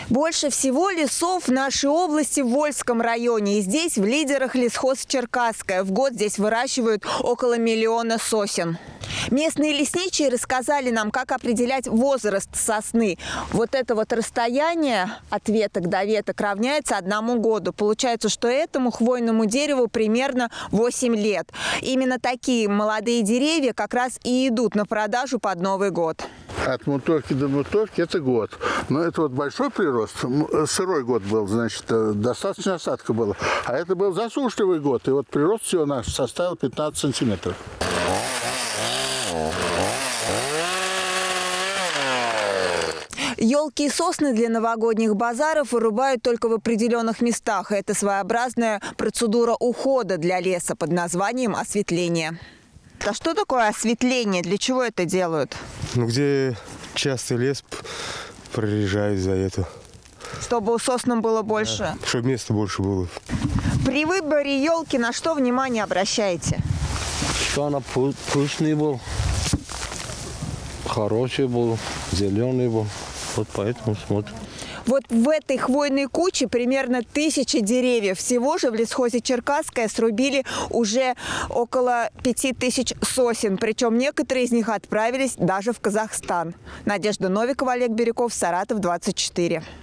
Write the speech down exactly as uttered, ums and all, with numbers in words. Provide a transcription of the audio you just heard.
Больше всего лесов в нашей области в Вольском районе. И здесь в лидерах лесхоз Черкасская. В год здесь выращивают около миллиона сосен. Местные лесничие рассказали нам, как определять возраст сосны. Вот это вот расстояние от веток до веток равняется одному году. Получается, что этому хвойному дереву примерно восемь лет. Именно такие молодые деревья как раз и идут на продажу под Новый год. От мутовки до мутовки это год. Но это вот большой прирост. Сырой год был, значит, достаточно осадка было. А это был засушливый год. И вот прирост всего наш составил пятнадцать сантиметров. Елки и сосны для новогодних базаров вырубают только в определенных местах. Это своеобразная процедура ухода для леса под названием осветление. А что такое осветление? Для чего это делают? Ну, где частый лес прорежают за это. Чтобы у сосен было больше? Да, чтобы места больше было. При выборе елки на что внимание обращаете? Что она пышный был, хороший был, зеленый был. Вот поэтому смотрим. Вот в этой хвойной куче примерно тысяча деревьев. Всего же в лесхозе Черкасская срубили уже около пяти тысяч сосен. Причем некоторые из них отправились даже в Казахстан. Надежда Новикова, Олег Бирюков, Саратов, двадцать четыре.